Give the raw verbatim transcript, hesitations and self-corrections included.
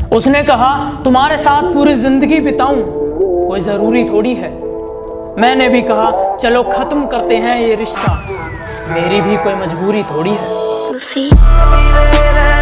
उसने कहा तुम्हारे साथ पूरी जिंदगी बिताऊं कोई जरूरी थोड़ी है। मैंने भी कहा चलो खत्म करते हैं ये रिश्ता, मेरी भी कोई मजबूरी थोड़ी है।